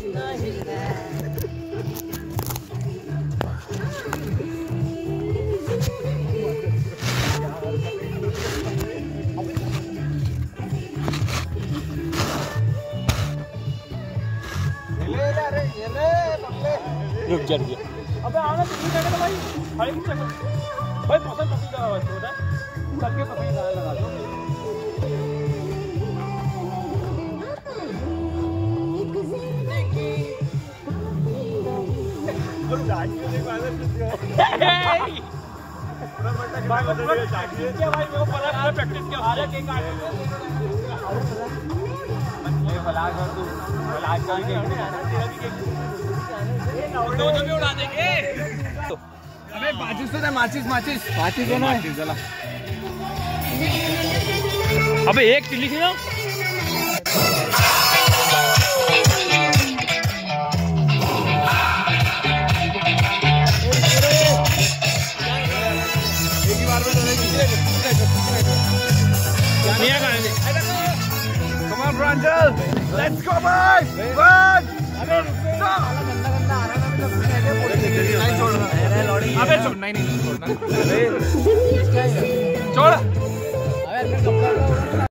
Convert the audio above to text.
रुक जा रुक जा। अबे आना तो ठीक है भाई, भाई पसंद पसंद का होता है, सबके पसंद लगा दो। प्रैक्टिस किया भी उड़ा देंगे। अबे माचिस तो माचिस है ना। अबे एक चिल्ली थी ना। Come on, Brandel. Let's go, boys. Run. अबे छोड़ना ही नहीं छोड़ना। छोड़